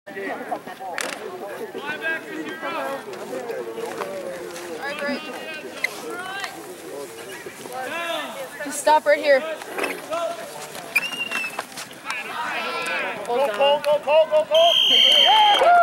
Just stop right here. Go, go, go, go, go, go! Yeah!